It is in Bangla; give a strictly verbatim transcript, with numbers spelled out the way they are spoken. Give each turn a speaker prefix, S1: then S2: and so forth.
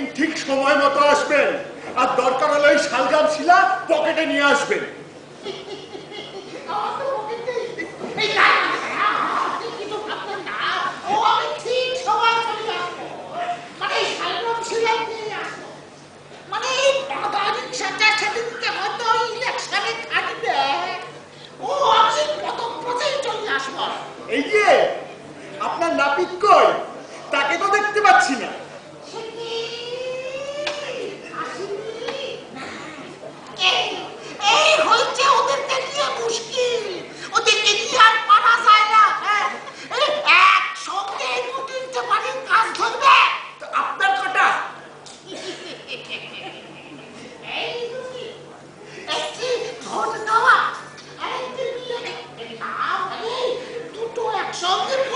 S1: ঠিক সময় মতো আসবেন, আর দরকার হলে ওই শালগাম শিলা পকেটে নিয়ে আসবেন। এই যে আপনার নাপিত কই, তাকে তো দেখতে পাচ্ছি না।
S2: এই হচ্ছে ওদেরকে নিয়ে মুশকিল, ওদেরকে নিয়ে আর পারা যায় না। একসঙ্গে দু তিনটে বাড়ির কাজ ধরবে।
S1: আপনার কটা?
S2: ধন্যবাদ। দুটো একসঙ্গে